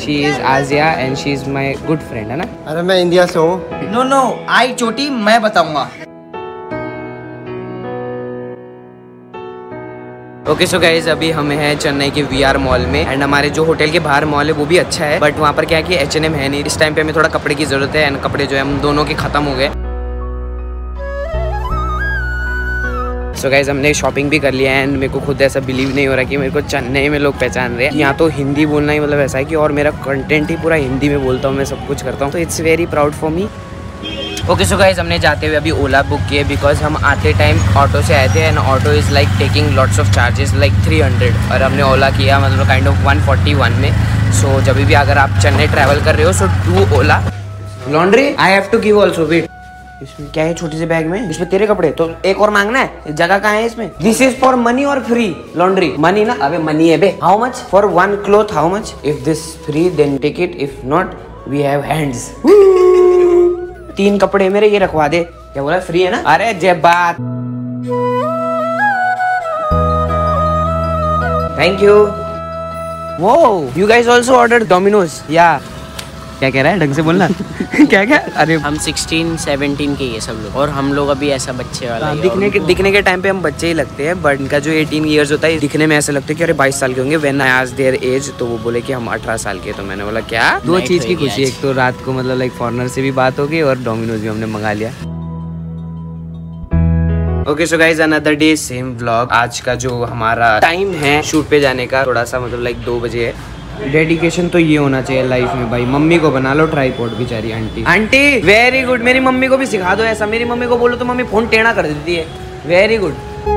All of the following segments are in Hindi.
She is Aaziya and she is my good friend, है ना? अरे मैं इंडिया से हूँ। नो आई चोटी मैं बताऊंगा। ओके सो गाइज, अभी हम हैं चेन्नई के VR मॉल में एंड हमारे जो होटल के बाहर मॉल है वो भी अच्छा है, बट वहाँ पर क्या है कि H&M है नहीं। इस टाइम पे हमें थोड़ा कपड़े की जरूरत है एंड कपड़े जो है हम दोनों के खत्म हो गए। सो गाइज, हमने शॉपिंग भी कर लिया है एंड मेरे को खुद ऐसा बिलीव नहीं हो रहा कि मेरे को चेन्नई में लोग पहचान रहे हैं। यहाँ तो हिंदी बोलना ही मतलब ऐसा है कि, और मेरा कंटेंट ही पूरा हिंदी में बोलता हूँ, मैं सब कुछ करता हूँ, तो it's very proud for me. Okay so guys, हमने जाते हुए अभी ओला बुक किए बिकॉज हम आते टाइम ऑटो से आए थे and auto is like taking lots of charges like 300 और हमने ओला किया मतलब काइंड ऑफ 141 में। सो जब भी अगर आप चेन्नई ट्रैवल कर रहे हो so do Ola. Laundry I have to give also. Wait, इसमें क्या है छोटे से बैग में? इसमें तेरे कपड़े, तो एक और मांगना है? जगह कहाँ है इसमें? दिस इज फॉर मनी और फ्री लॉन्ड्री? मनी ना, अबे मनी है बे। How much for one cloth? How much? If this free then take it, if not we have hands. 3 कपड़े मेरे, ये रखवा दे। क्या बोला? फ्री है ना? अरे जय बात, थैंक यू। वो you guys also order Dominos? या क्या कह रहा है? ढंग से बोलना। क्या क्या? अरे हम 16-17 के ये सब लोग, और हम लोग अभी ऐसा बच्चे वाला दिखने के टाइम पे हम बच्चे ही लगते हैं, बट इनका जो 18 ईयर्स होता है दिखने में ऐसे लगता है कि अरे 22 साल के होंगे। When I asked their age तो वो बोले कि हम 18 साल के। तो मैंने बोला क्या? 2 चीज की खुशी, एक तो रात को मतलब लाइक फॉरनर से भी बात हो गई और डोमिनोज भी हमने मंगा लिया। Okay so guys, another day same vlog. आज का जो हमारा टाइम है शूट पे जाने का थोड़ा सा मतलब लाइक 2 बजे है। डेडिकेशन तो ये होना चाहिए लाइफ में भाई। मम्मी को बना लो ट्राइपॉड, बेचारी आंटी वेरी गुड। मेरी मम्मी को भी सिखा दो ऐसा। मेरी मम्मी को बोलो तो मम्मी फोन टेढ़ा कर देती है। Very good.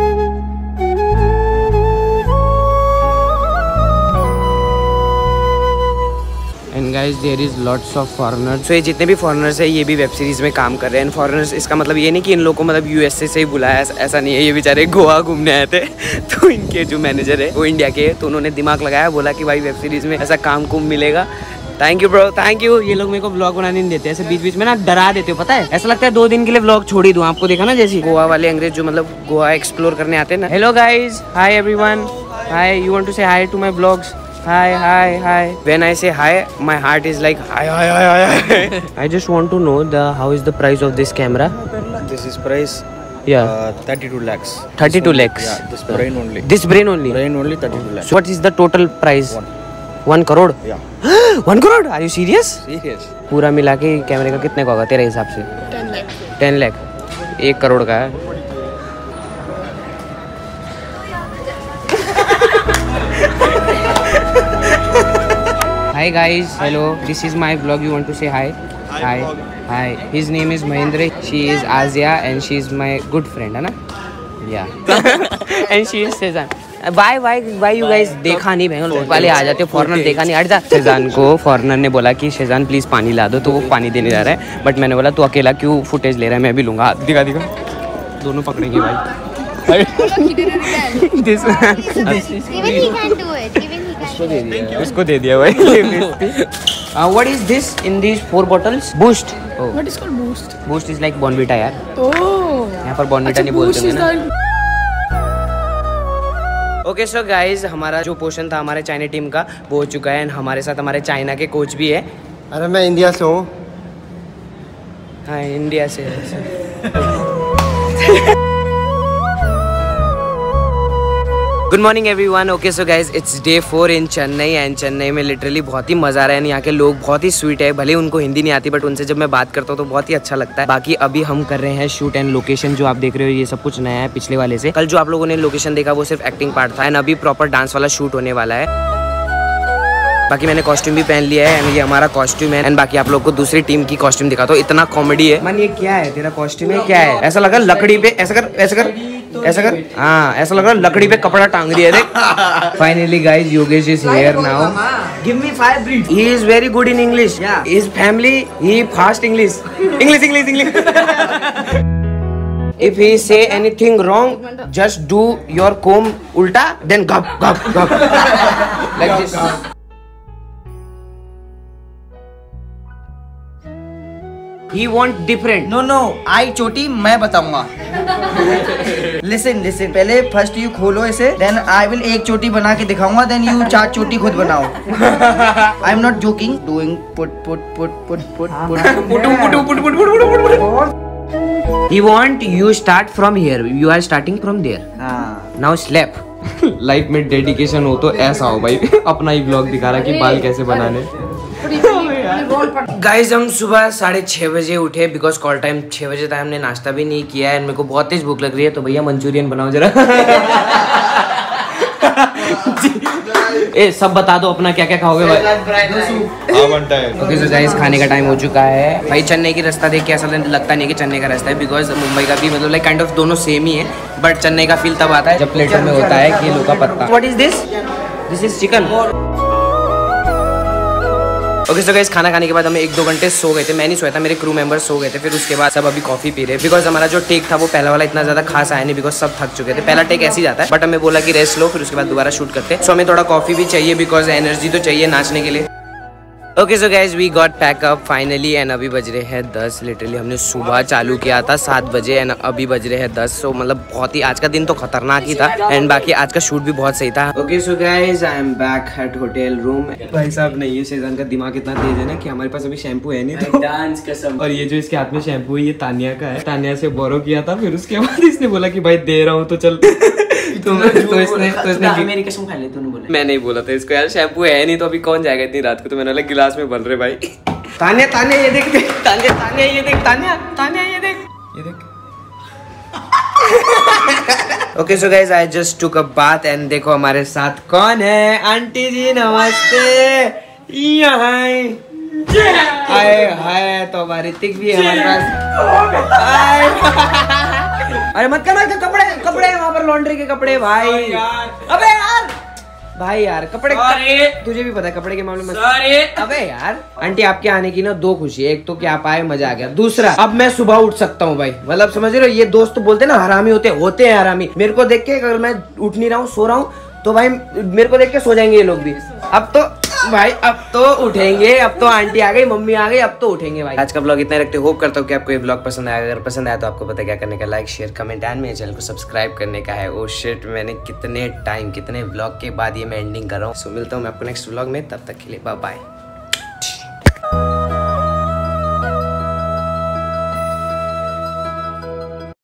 And guys there is lots of foreigners. So ये जितने भी फॉरेनर्स है ये भी वेब सीरीज में काम कर रहे हैं। फॉरेनर्स इसका मतलब ये नहीं कि इन लोगों को मतलब USA से ही बुलाया, ऐसा नहीं है। ये बेचारे गोवा घूमने आए थे तो इनके जो मैनेजर है वो इंडिया के, तो उन्होंने दिमाग लगाया, बोला कि भाई वेब सीरीज में ऐसा काम कुम मिलेगा। Thank you bro, thank you. ये लोग मेरे को व्लॉग बनाने नहीं देते, ऐसे बीच बीच में ना डरा देते हो, पता है? ऐसा लगता है 2 दिन के लिए व्लॉग छोड़ ही दूं। आपको देखा ना जैसे गोवा वाले अंग्रेज जो मतलब गोवा एक्सप्लोर करने आते हैं ना। Hello guys, hi everyone, hi, you want to say hi to my blogs? Hi, hi, hi. When I say hi, my heart is like hi, hi, hi, hi. I just want to know how is the price of this camera? This is price. Yeah. 32 lakhs. 32 lakhs. Yeah, this brain only. This brain only. Brain only 32 lakhs. So what is the total price? 1 crore. Yeah. 1 crore? Are you serious? Serious. पूरा मिला के कैमरे का कितने का होगा तेरे हिसाब से? 10 लाख। 10 लाख 1 करोड़ का है। Hi guys, hello. This is my vlog. You want to say hi? Hi. Hi. His name is Mahendra. She is Aziya and she is my good friend, है ना? Yeah. And she is Sezan. Why you guys देखा नहीं भैया? पहले आ जाते हो, फॉरनर देखा नहीं, हट जा। शेजान को फॉरनर ने बोला कि शेजान प्लीज पानी ला दो, तो वो पानी देने जा रहा है। बट मैंने बोला तू अकेला क्यों फुटेज ले रहा है, मैं भी लूंगा। दिखा दोनों पकड़ेंगे भाई। उसको दे दिया भाई। What is this in these 4 bottles? Boost. Oh. What is called boost? Boost is like Bonvita यार। Oh. यहाँ पर Bonvita नहीं बोलते ना। ओके सो गाइज, हमारा जो पोर्शन था हमारे चाइना टीम का वो हो चुका है एंड हमारे साथ हमारे चाइना के कोच भी है। अरे मैं इंडिया से हूँ। हाँ, इंडिया से। Good morning everyone. Okay so guys, it's day 4 in Chennai and Chennai में लिटरली बहुत ही मजा आ रहा है। यहाँ के लोग बहुत ही स्वीट है, भले उनको हिंदी नहीं आती बट उनसे जब मैं बात करता हूँ तो बहुत ही अच्छा लगता है। बाकी अभी हम कर रहे हैं शूट एंड लोकेशन जो आप देख रहे हो ये सब कुछ नया है पिछले वाले से। कल जो आप लोगों ने लोकेशन देखा वो सिर्फ एक्टिंग पार्ट था एंड अभी प्रॉपर डांस वाला शूट होने वाला है। बाकी मैंने कॉस्ट्यूम भी पहन लिया है एंड ये हमारा कॉस्ट्यूम है एंड बाकी आप लोग को दूसरी टीम की कॉस्ट्यूम दिखाता हूँ। इतना कॉमेडी है। मन, ये क्या है तेरा कॉस्ट्यूम है? क्या है? ऐसा लगा लकड़ी पे ऐसा कर ऐसा कर ऐसा कर। हाँ, ऐसा लग रहा है लकड़ी पे कपड़ा टांग दिया। देख। Finally guys, Yogesh is here now. Give me 5 breed. He is very good in English. His family he fast English. If he say anything wrong, just do your comb ulta, then gap gap gap like this. He want different. No I चोटी मैं बताऊंगा। लिसन लिसन, पहले फर्स्ट यू खोलो इसे, देन आई विल एक चोटी बना के दिखाऊंगा, देन यू 4 चोटी खुद बनाओ। I am not joking, doing put put put put put put. He want you start from here, you are starting from there. Now slap. Life में डेडिकेशन हो तो ऐसा हो भाई। अपना ही ब्लॉग दिखा रहा कि बाल कैसे बनाने। गाइस हम सुबह 6:30 बजे उठे बिकॉज कॉल टाइम 6 बजे था, हमने नाश्ता भी नहीं किया है। मेरे को बहुत तेज भूख लग रही है, तो भैया मंचूरियन बनाओ जरा। ए सब बता दो अपना क्या क्या खाओगे भाई। ओके सो गाइस खाने का टाइम हो चुका है भाई। चेन्नई की रास्ता देख के ऐसा लगता नहीं कि चेन्नई का रास्ता है, बिकॉज मुंबई का भी मतलब लाइक काइंड ऑफ दोनों सेम ही है, बट चेन्नई का फील तब आता है जब प्लेटर में होता है किलो का पत्ता। What is this? This is chicken. Okay so guys खाना खाने के बाद हमें 1-2 घंटे सो गए थे। मैं नहीं सोया था, मेरे क्रू मेंबर्स सो गए थे। फिर उसके बाद सब अभी कॉफी पी रहे, बिकॉज हमारा जो टेक था वो पहला वाला इतना ज्यादा खास आया नहीं, बिकॉज सब थक चुके थे। पहला टेक ऐसे ही जाता है, बट हमें बोला कि रेस्ट लो, फिर उसके बाद दोबारा शूट करते हैं। सो हमें थोड़ा कॉफी भी चाहिए, बिकॉज एनर्जी तो चाहिए नाचने के लिए। Okay so guys we got pack up finally and अभी बज रहे हैं 10। लिटरली हमने सुबह चालू किया था 7 बजे एंड अभी बज रहे हैं 10। सो मतलब बहुत ही आज का दिन तो खतरनाक ही था एंड बाकी आज का शूट भी बहुत सही था। Okay so guys I am back at hotel room. भाई साहब नहीं, ये शेजान का दिमाग इतना तेज है ना कि हमारे पास अभी शैम्पू है नहीं तो डांस कसम। और ये जो इसके हाथ में शैम्पू है ये तानिया का है, तानिया से बोरो किया था। फिर उसके बाद इसने बोला कि भाई दे रहा हूँ तो चल। तो इसने मेरी कसम खा ले, तूने बोला। मैं नहीं बोला था इसको यार, शैम्पू है नहीं तो अभी कौन जाएगा इतनी रात को, तो मैंने बोला गिलास में भर रहे भाई। तानिया तानिया ये देख, तानिया तानिया ये देख, तानिया तानिया ये देख, ये देख। Okay so guys I just took a bath and देखो हमारे साथ कौन है। आंटी जी नमस्ते। यहाँ हाय हाय, तो हमारी ऋतिक भी है हमारे पास। अरे मत कर कपड़े कपड़े वहाँ पर लॉन्ड्री के कपड़े भाई। अबे यार भाई यार कपड़े तुझे भी पता है कपड़े के मामले में। अबे यार आंटी आपके आने की ना 2 खुशी है, एक तो कि आप आए मजा आ गया, दूसरा अब मैं सुबह उठ सकता हूँ भाई। मतलब समझ रहे हो, ये दोस्त बोलते ना हरामी होते हैं हरामी। मेरे को देख के अगर मैं उठ नहीं रहा हूँ सो रहा हूँ तो भाई मेरे को देख के सो जाएंगे ये लोग भी। अब तो भाई अब तो उठेंगे, अब तो आंटी आ गई मम्मी आ गई, अब तो उठेंगे भाई। आज का ब्लॉग इतना रखते, होप करता हूँ कि आपको ये ब्लॉग पसंद आया। अगर पसंद आया तो आपको पता क्या करने का, लाइक शेयर कमेंट एंड मेरे चैनल को सब्सक्राइब करने का है। ओ शिट मैंने कितने ब्लॉग के बाद ये मैं एंडिंग कर रहा हूँ। सो मिलता हूँ मैं आपको नेक्स्ट ब्लॉग में, तब तक के लिए बाय बाय।